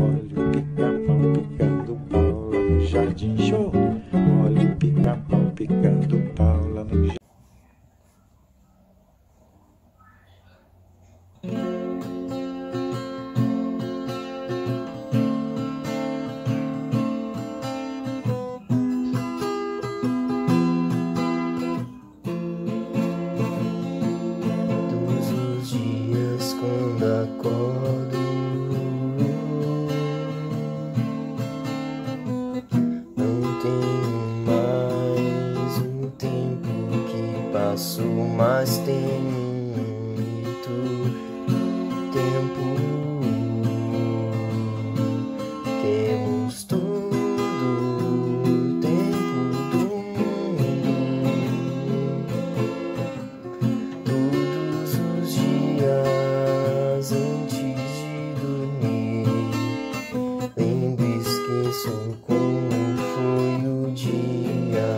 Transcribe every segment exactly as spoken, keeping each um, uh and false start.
olha o pica-pau picando pau lá no jardim show. Olha o pica-pau picando pau lá no jardim. Todos os dias quando acordo, não tenho mais um tempo que passo, mas tenho muito tempo. Temos todo o tempo do mundo. Todos os dias antes de dormir, lembro e esqueço como foi o dia.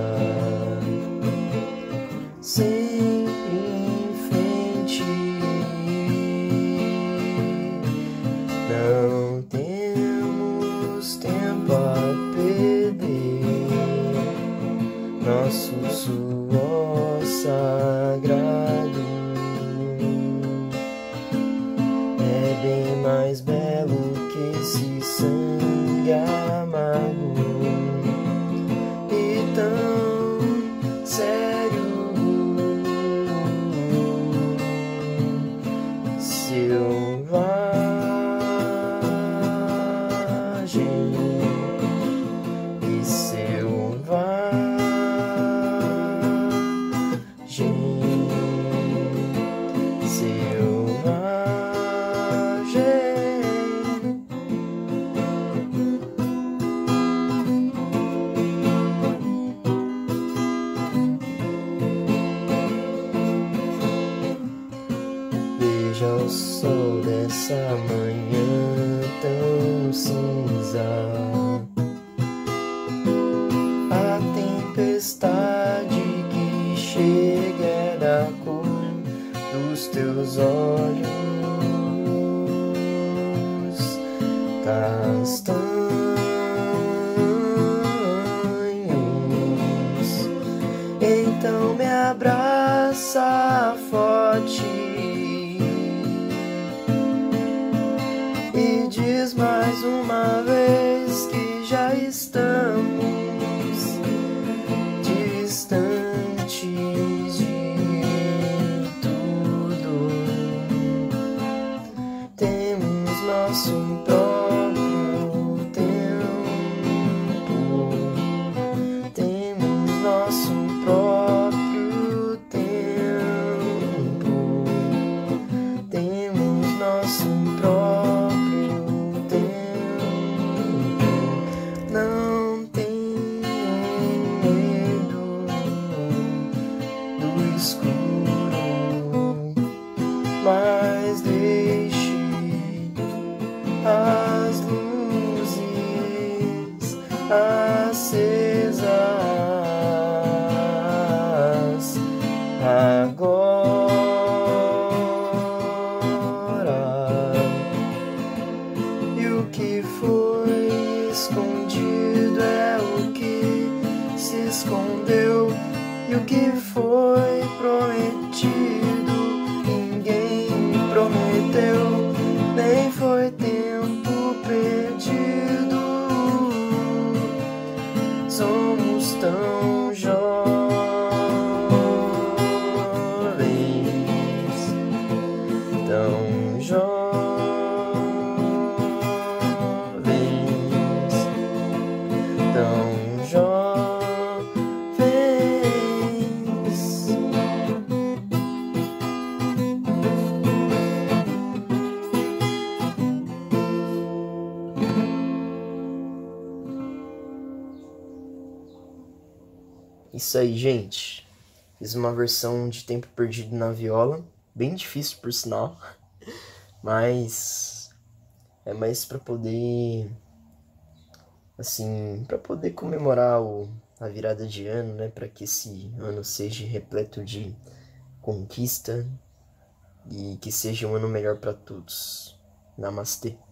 Sempre em frente, não temos tempo a perder. Nosso suor sagrado é bem mais belo que esse sangue amargo e tão sério. Selvagem e selvagem, selvagem. Veja o sol dessa manhã tão cinza, a tempestade que chega é da cor dos teus olhos castanhos. Então me abraça forte e diz mais uma vez que já estamos distantes de tudo. Temos nosso próprio tempo, temos nosso próprio tempo, temos nosso próprio tempo. Não tenha medo do escuro, mas deixe as luzes acesas agora. E o que foi escondido é o que se escondeu, e o que foi prometido ninguém prometeu, nem foi tempo perdido. Somos tão jovens, tão jovens, tão jovens. Isso aí, gente. Fiz uma versão de Tempo Perdido na viola, bem difícil por sinal, mas é mais pra poder, assim, pra poder comemorar o, a virada de ano, né? Pra que esse ano seja repleto de conquista e que seja um ano melhor pra todos. Namastê.